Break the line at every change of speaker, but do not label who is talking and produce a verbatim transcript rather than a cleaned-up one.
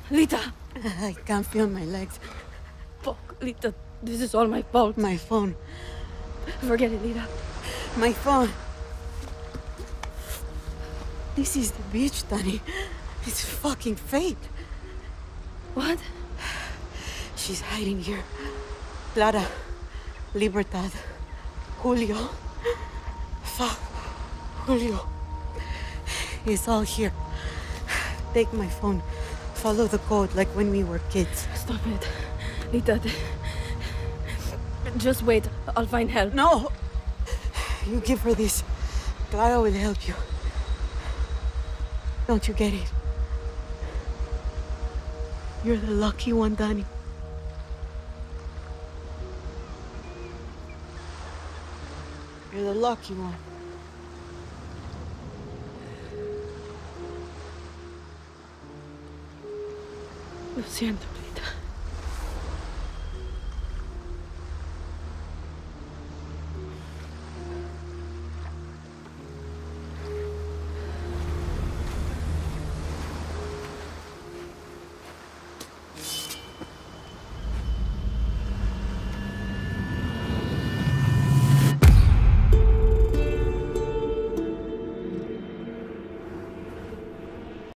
Lita!
I can't feel my legs.
Fuck, Lita, this is all my fault.
My phone.
Forget it, Lita.
My phone. This is the beach, Dani. It's fucking fate.
What?
She's hiding here. Clara, Libertad, Julio. Fuck, Julio. It's all here. Take my phone. Follow the code like when we were kids.
Stop it. Lita, just wait. I'll find help.
No! You give her this. Clara will help you. Don't you get it? You're the lucky one, Dani. You're the lucky one.
Lo siento, Lita.